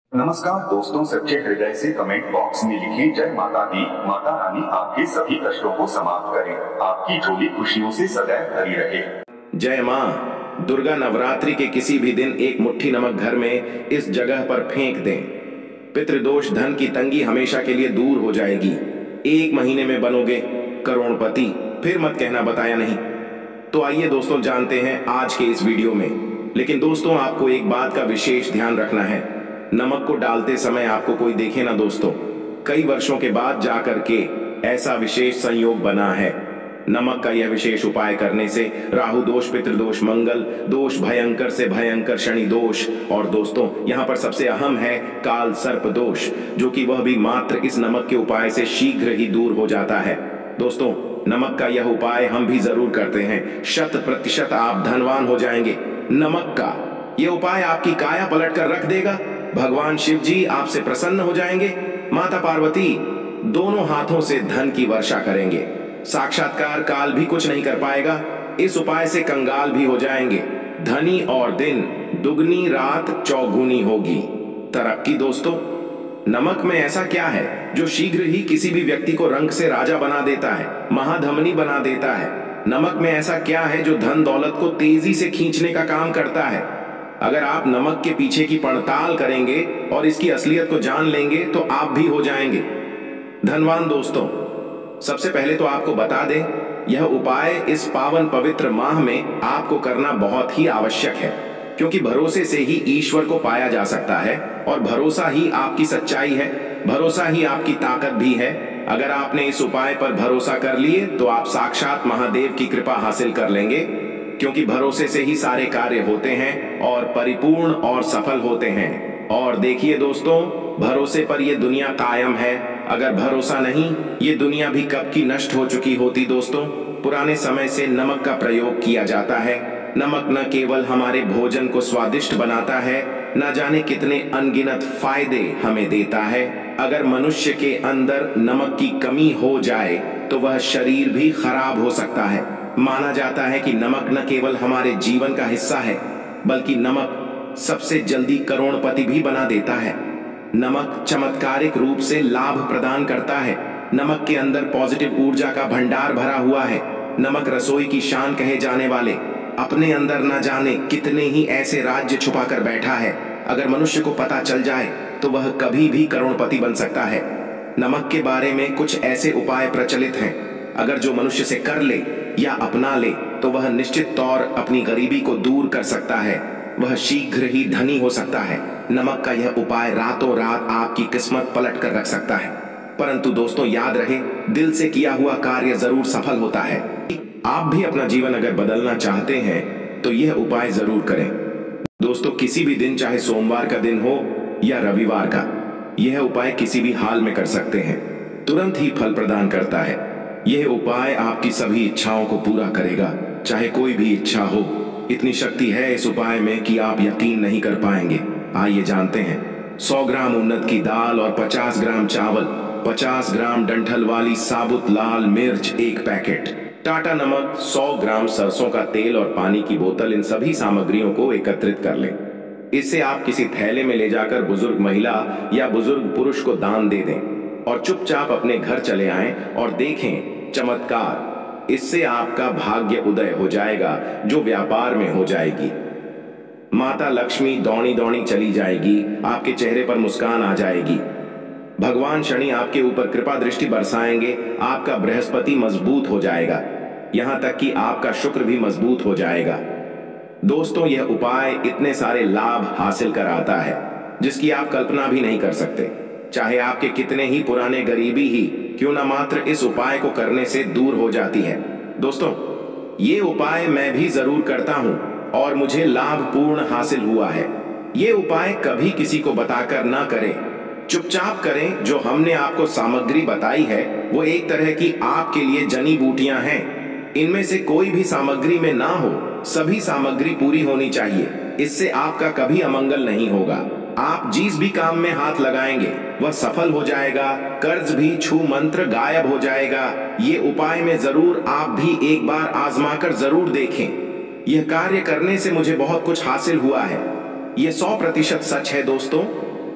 नमस्कार दोस्तों, सच्चे हृदय से कमेंट बॉक्स में लिखिए जय माता दी। माता रानी आपके सभी कष्टों को समाप्त करे, आपकी झोली खुशियों से सदैव भरी रहे। जय माँ दुर्गा। नवरात्रि के किसी भी दिन एक मुट्ठी नमक घर में इस जगह पर फेंक दें, पितृदोष धन की तंगी हमेशा के लिए दूर हो जाएगी। 1 महीने में बनोगे करोड़पति, फिर मत कहना बताया नहीं। तो आइए दोस्तों जानते हैं आज के इस वीडियो में। लेकिन दोस्तों आपको एक बात का विशेष ध्यान रखना है, नमक को डालते समय आपको कोई देखे ना दोस्तों। कई वर्षों के बाद जाकर के ऐसा विशेष संयोग बना है। नमक का यह विशेष उपाय करने से राहु दोष, पितृदोष, मंगल दोष, भयंकर से भयंकर शनि दोष और दोस्तों यहाँ पर सबसे अहम है काल सर्प दोष, जो कि वह भी मात्र इस नमक के उपाय से शीघ्र ही दूर हो जाता है। दोस्तों नमक का यह उपाय हम भी जरूर करते हैं, 100% आप धनवान हो जाएंगे। नमक का यह उपाय आपकी काया पलट कर रख देगा। भगवान शिव जी आपसे प्रसन्न हो जाएंगे, माता पार्वती दोनों हाथों से धन की वर्षा करेंगे, साक्षात्कार काल भी कुछ नहीं कर पाएगा। इस उपाय से कंगाल भी हो जाएंगे, धनी और दिन दुगनी रात चौगुनी होगी तरक्की। दोस्तों नमक में ऐसा क्या है जो शीघ्र ही किसी भी व्यक्ति को रंग से राजा बना देता है, महाधमनी बना देता है। नमक में ऐसा क्या है जो धन दौलत को तेजी से खींचने का काम करता है। अगर आप नमक के पीछे की पड़ताल करेंगे और इसकी असलियत को जान लेंगे तो आप भी हो जाएंगे धनवान। दोस्तों सबसे पहले तो आपको बता दें, यह उपाय इस पावन पवित्र माह में आपको करना बहुत ही आवश्यक है, क्योंकि भरोसे से ही ईश्वर को पाया जा सकता है और भरोसा ही आपकी सच्चाई है, भरोसा ही आपकी ताकत भी है। अगर आपने इस उपाय पर भरोसा कर लिए तो आप साक्षात महादेव की कृपा हासिल कर लेंगे, क्योंकि भरोसे से ही सारे कार्य होते हैं और परिपूर्ण और सफल होते हैं। और देखिए दोस्तों, भरोसे पर यह दुनिया कायम है, अगर भरोसा नहीं ये दुनिया भी कब की नष्ट हो चुकी होती। दोस्तों पुराने समय से नमक का प्रयोग किया जाता है। नमक न केवल हमारे भोजन को स्वादिष्ट बनाता है, न जाने कितने अनगिनत फायदे हमें देता है। अगर मनुष्य के अंदर नमक की कमी हो जाए तो वह शरीर भी खराब हो सकता है। माना जाता है कि नमक न केवल हमारे जीवन का हिस्सा है, बल्कि नमक सबसे जल्दी करोड़पति भी बना देता है। नमक चमत्कारिक रूप से लाभ प्रदान करता है। नमक के अंदर पॉजिटिव ऊर्जा का भंडार भरा हुआ है। नमक रसोई की शान कहे जाने वाले अपने अंदर न जाने कितने ही ऐसे राज्य छुपा कर बैठा है। अगर मनुष्य को पता चल जाए तो वह कभी भी करोड़पति बन सकता है। नमक के बारे में कुछ ऐसे उपाय प्रचलित हैं, अगर जो मनुष्य से कर ले या अपना ले तो वह निश्चित तौर अपनी गरीबी को दूर कर सकता है, वह शीघ्र ही धनी हो सकता है। नमक का यह उपाय रातों रात आपकी किस्मत पलट कर रख सकता है। परंतु दोस्तों याद रहे, दिल से किया हुआ कार्य जरूर सफल होता है। आप भी अपना जीवन अगर बदलना चाहते हैं तो यह उपाय जरूर करें। दोस्तों किसी भी दिन, चाहे सोमवार का दिन हो या रविवार का, यह उपाय किसी भी हाल में कर सकते हैं, तुरंत ही फल प्रदान करता है। यह उपाय आपकी सभी इच्छाओं को पूरा करेगा, चाहे कोई भी इच्छा हो। इतनी शक्ति है इस उपाय में कि आप यकीन नहीं कर पाएंगे। आइए जानते हैं। 100 ग्राम उन्नत की दाल और 50 ग्राम चावल, 50 ग्राम डंठल वाली साबुत लाल मिर्च 1 पैकेट, टाटा नमक, 100 ग्राम सरसों का तेल और पानी की बोतल, इन सभी सामग्रियों को एकत्रित कर लें। इसे आप किसी थैले में ले जाकर बुजुर्ग महिला या बुजुर्ग पुरुष को दान दे दें और चुपचाप अपने घर चले आएं और देखें चमत्कार। इससे आपका भाग्य उदय हो जाएगा, जो व्यापार में हो जाएगी। माता लक्ष्मी दौड़ी दौड़ी चली जाएगी, आपके चेहरे पर मुस्कान आ जाएगी। भगवान शनि आपके ऊपर कृपा दृष्टि बरसाएंगे, आपका बृहस्पति मजबूत हो जाएगा, यहां तक कि आपका शुक्र भी मजबूत हो जाएगा। दोस्तों यह उपाय इतने सारे लाभ हासिल कराता है जिसकी आप कल्पना भी नहीं कर सकते। चाहे आपके कितने ही पुराने गरीबी ही क्यों ना मात्र इस उपाय को करने से दूर हो जाती है। दोस्तों ये उपाय मैं भी जरूर करता हूं और मुझे लाभ पूर्ण हासिल हुआ है। ये उपाय कभी किसी को बताकर ना करें, चुपचाप करें। जो हमने आपको सामग्री बताई है वो एक तरह की आपके लिए जड़ी बूटियां हैं। इनमें से कोई भी सामग्री में ना हो, सभी सामग्री पूरी होनी चाहिए। इससे आपका कभी अमंगल नहीं होगा। आप जिस भी काम में हाथ लगाएंगे वह सफल हो जाएगा, कर्ज भी छू मंत्र गायब हो जाएगा। ये उपाय में जरूर आप भी एक बार आजमाकर जरूर देखें। यह कार्य करने से मुझे बहुत कुछ हासिल हुआ है, ये 100% सच है दोस्तों।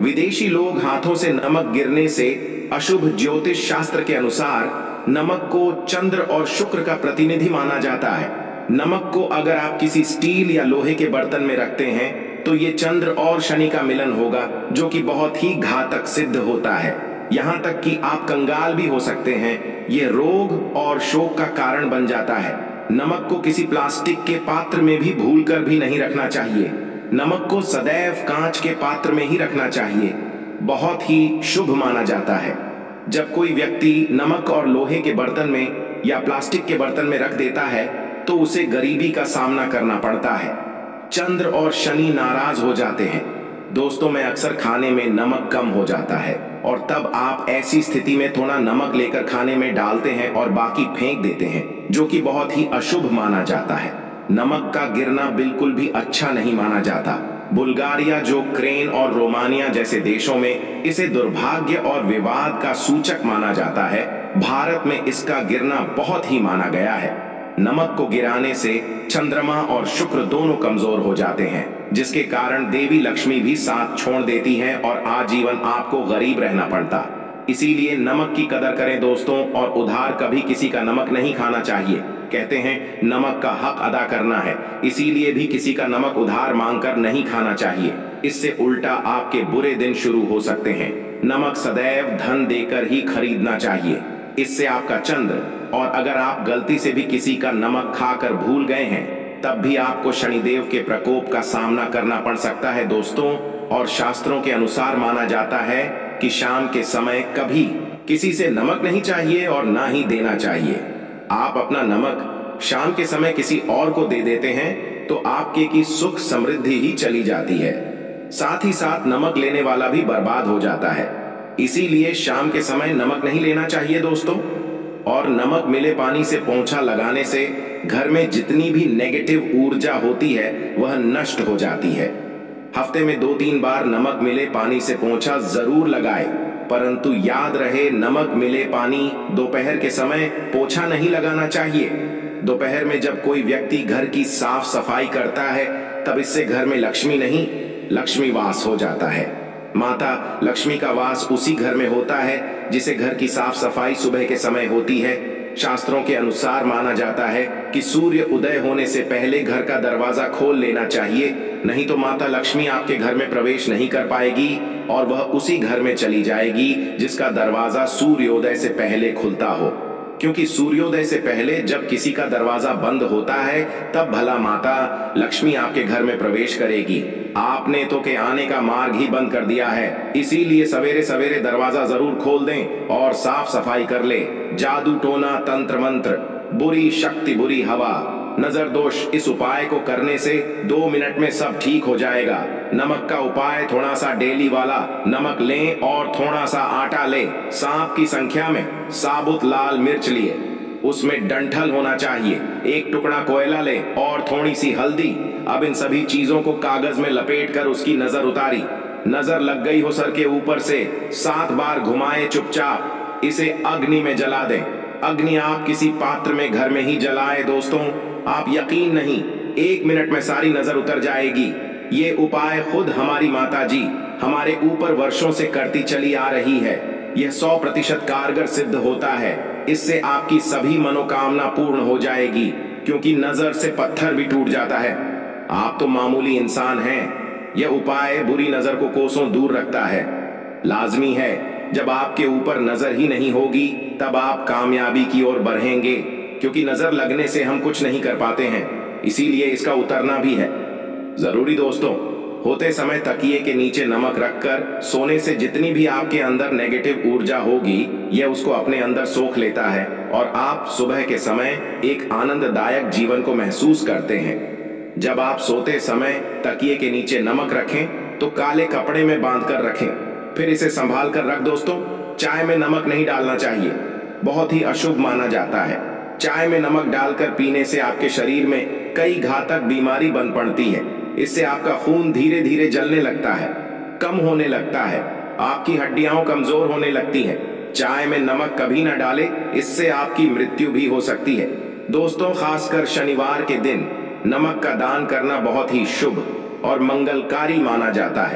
विदेशी लोग हाथों से नमक गिरने से अशुभ ज्योतिष शास्त्र के अनुसार नमक को चंद्र और शुक्र का प्रतिनिधि माना जाता है। नमक को अगर आप किसी स्टील या लोहे के बर्तन में रखते हैं तो ये चंद्र और शनि का मिलन होगा, जो कि बहुत ही घातक सिद्ध होता है। यहाँ तक कि आप कंगाल भी हो सकते हैं। यह रोग और शोक का कारण बन जाता है। नमक को किसी प्लास्टिक के पात्र में भी भूलकर भी नहीं रखना चाहिए। नमक को सदैव कांच के पात्र में ही रखना चाहिए। बहुत ही शुभ माना जाता है। जब कोई व्यक्ति नमक और लोहे के बर्तन में या प्लास्टिक के बर्तन में रख देता है तो उसे गरीबी का सामना करना पड़ता है। चंद्र और शनि नाराज हो जाते हैं। दोस्तों, में अक्सर खाने में नमक कम हो जाता है और तब आप ऐसी स्थिति में थोड़ा नमक लेकर खाने में डालते हैं और बाकी फेंक देते हैं, जो कि बहुत ही अशुभ माना जाता है। नमक का गिरना बिल्कुल भी अच्छा नहीं माना जाता। बुल्गारिया, यूक्रेन और रोमानिया जैसे देशों में इसे दुर्भाग्य और विवाद का सूचक माना जाता है। भारत में इसका गिरना बहुत ही माना गया है। नमक को गिराने से चंद्रमा और शुक्र दोनों कमजोर हो जाते हैं, जिसके कारण देवी लक्ष्मी भी साथ छोड़ देती हैं और आजीवन आपको गरीब रहना पड़ता। इसीलिए नमक की कदर करें दोस्तों, और उधार कभी किसी का नमक नहीं खाना चाहिए। कहते हैं नमक का हक अदा करना है, इसीलिए भी किसी का नमक उधार मांगकर नहीं खाना चाहिए। इससे उल्टा आपके बुरे दिन शुरू हो सकते हैं। नमक सदैव धन देकर ही खरीदना चाहिए, इससे आपका चंद्र, और अगर आप गलती से भी किसी का नमक खाकर भूल गए हैं तब भी आपको शनिदेव के प्रकोप का सामना करना पड़ सकता है दोस्तों। और शास्त्रों के अनुसार माना जाता है कि शाम के समय कभी किसी से नमक नहीं चाहिए और ना ही देना चाहिए। आप अपना नमक शाम के समय किसी और को दे देते हैं तो आपके की सुख समृद्धि ही चली जाती है, साथ ही साथ नमक लेने वाला भी बर्बाद हो जाता है। इसीलिए शाम के समय नमक नहीं लेना चाहिए दोस्तों। और नमक मिले पानी से पोंछा लगाने से घर में जितनी भी नेगेटिव ऊर्जा होती है वह नष्ट हो जाती है। हफ्ते में 2-3 बार नमक मिले पानी से पोंछा जरूर लगाए, परंतु याद रहे नमक मिले पानी दोपहर के समय पोंछा नहीं लगाना चाहिए। दोपहर में जब कोई व्यक्ति घर की साफ सफाई करता है तब इससे घर में लक्ष्मी नहीं, लक्ष्मी वास हो जाता है। माता लक्ष्मी का वास उसी घर में होता है जिसे घर की साफ सफाई सुबह के समय होती है। शास्त्रों के अनुसार माना जाता है कि सूर्य उदय होने से पहले घर का दरवाजा खोल लेना चाहिए, नहीं तो माता लक्ष्मी आपके घर में प्रवेश नहीं कर पाएगी और वह उसी घर में चली जाएगी जिसका दरवाजा सूर्योदय से पहले खुलता हो। क्योंकि सूर्योदय से पहले जब किसी का दरवाजा बंद होता है तब भला माता लक्ष्मी आपके घर में प्रवेश करेगी। आपने तो के आने का मार्ग ही बंद कर दिया है। इसीलिए सवेरे सवेरे दरवाजा जरूर खोल दें और साफ सफाई कर ले। जादू टोना तंत्र मंत्र, बुरी शक्ति बुरी हवा, नजर दोष, इस उपाय को करने से 2 मिनट में सब ठीक हो जाएगा। नमक का उपाय थोड़ा सा डेली वाला, नमक लें और थोड़ा सा आटा लें। सांप की संख्या में साबुत लाल मिर्च लिए, उसमें डंठल होना चाहिए। 1 टुकड़ा कोयला ले और थोड़ी सी हल्दी। अब इन सभी चीजों को कागज में लपेट कर उसकी नजर उतारी। नजर लग गई हो सर के ऊपर से 7 बार घुमाए चुपचाप। इसे अग्नि में जला दें। अग्नि आप किसी पात्र में घर में ही जलाए दोस्तों। आप यकीन नहीं, 1 मिनट में सारी नजर उतर जाएगी। ये उपाय खुद हमारी माता जी हमारे ऊपर वर्षों से करती चली आ रही है। यह 100% कारगर सिद्ध होता है। इससे आपकी सभी मनोकामना पूर्ण हो जाएगी, क्योंकि नजर से पत्थर भी टूट जाता है। आप तो मामूली इंसान हैं। यह उपाय बुरी नजर को कोसों दूर रखता है। लाजमी है, जब आपके ऊपर नजर ही नहीं होगी तब आप कामयाबी की ओर बढ़ेंगे, क्योंकि नजर लगने से हम कुछ नहीं कर पाते हैं। इसीलिए इसका उतरना भी है जरूरी दोस्तों। होते समय तकिए के नीचे नमक रखकर सोने से जितनी भी आपके अंदर नेगेटिव ऊर्जा होगी यह उसको अपने अंदर सोख लेता है और आप सुबह के समय एक आनंददायक जीवन को महसूस करते हैं। जब आप सोते समय तकिए के नीचे नमक रखें तो काले कपड़े में बांधकर रखें, फिर इसे संभाल कर रख दोस्तों। चाय में नमक नहीं डालना चाहिए, बहुत ही अशुभ माना जाता है। चाय में नमक डालकर पीने से आपके शरीर में कई घातक बीमारी बन पड़ती है। इससे आपका खून धीरे धीरे जलने लगता है, कम होने लगता है, आपकी हड्डियां कमजोर होने लगती हैं। चाय में नमक कभी न डालें, इससे आपकी मृत्यु भी हो सकती है दोस्तों। खासकर शनिवार के दिन नमक का दान करना बहुत ही शुभ और मंगलकारी माना जाता है।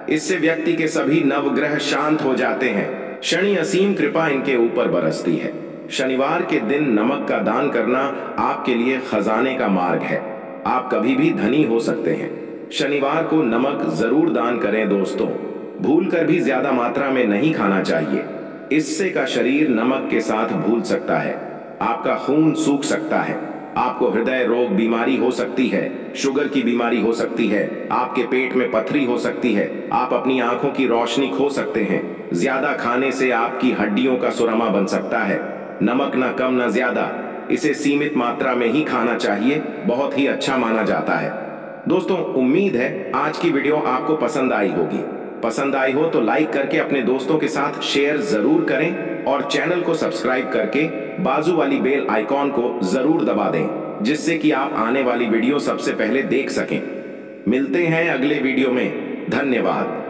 इससे व्यक्ति के सभी नवग्रह शांत हो जाते हैं। शनि असीम कृपा इनके ऊपर बरसती है। शनिवार के दिन नमक का दान करना आपके लिए खजाने का मार्ग है। आप कभी भी धनी हो सकते हैं। शनिवार को नमक जरूर दान करें दोस्तों। भूलकर भी ज्यादा मात्रा में नहीं खाना चाहिए। इससे का शरीर नमक के साथ भूल सकता है। आपका खून सूख सकता है। आपको हृदय रोग बीमारी हो सकती है, शुगर की बीमारी हो सकती है, आपके पेट में पथरी हो सकती है, आप अपनी आंखों की रोशनी खो सकते हैं। ज्यादा खाने से आपकी हड्डियों का सुरमा बन सकता है। नमक ना कम ना ज्यादा, इसे सीमित मात्रा में ही खाना चाहिए। बहुत ही अच्छा माना जाता है। दोस्तों, उम्मीद है आज की वीडियो आपको पसंद आई होगी। पसंद आई हो तो लाइक करके अपने दोस्तों के साथ शेयर जरूर करें और चैनल को सब्सक्राइब करके बाजू वाली बेल आइकॉन को जरूर दबा दें, जिससे कि आप आने वाली वीडियो सबसे पहले देख सकें। मिलते हैं अगले वीडियो में। धन्यवाद।